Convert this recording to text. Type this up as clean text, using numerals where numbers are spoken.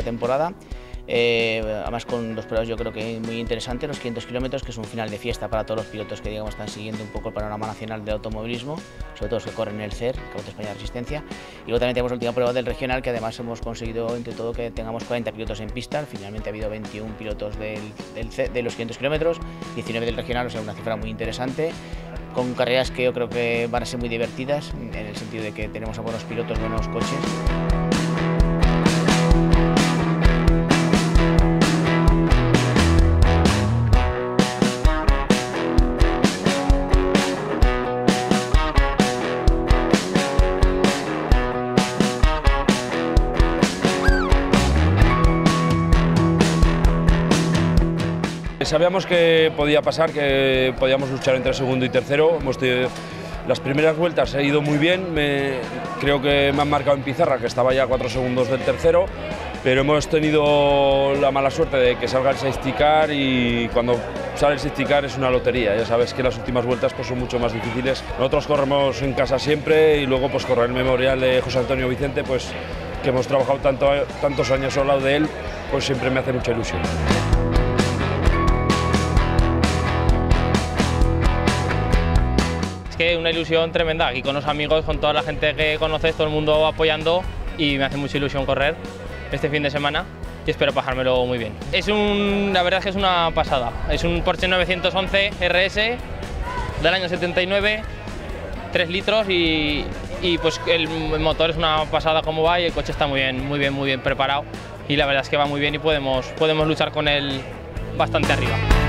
la temporada. Además con dos pruebas yo creo que muy interesantes, los 500 kilómetros, que es un final de fiesta para todos los pilotos que digamos están siguiendo un poco el panorama nacional del automovilismo, sobre todo los que corren el CER, Campeonato de España de Resistencia. Y luego también tenemos la última prueba del regional, que además hemos conseguido entre todo que tengamos 40 pilotos en pista. Finalmente ha habido 21 pilotos de los 500 kilómetros, 19 del regional, o sea una cifra muy interesante, con carreras que yo creo que van a ser muy divertidas, en el sentido de que tenemos a buenos pilotos, buenos coches. Sabíamos que podía pasar, que podíamos luchar entre segundo y tercero. Las primeras vueltas he ido muy bien, creo que me han marcado en pizarra que estaba ya a 4 segundos del tercero, pero hemos tenido la mala suerte de que salga el safety car, y cuando sale el safety car es una lotería. Ya sabes que las últimas vueltas pues, son mucho más difíciles. Nosotros corremos en casa siempre, y luego pues correr el memorial de José Antonio Vicente, pues que hemos trabajado tantos años al lado de él, pues siempre me hace mucha ilusión. Es que una ilusión tremenda, aquí con los amigos, con toda la gente que conoces, todo el mundo apoyando, y me hace mucha ilusión correr este fin de semana y espero pasármelo muy bien. La verdad es que es una pasada, es un Porsche 911 RS del año 79, 3 litros y pues el motor es una pasada como va, y el coche está muy bien preparado, y la verdad es que va muy bien y podemos luchar con él bastante arriba.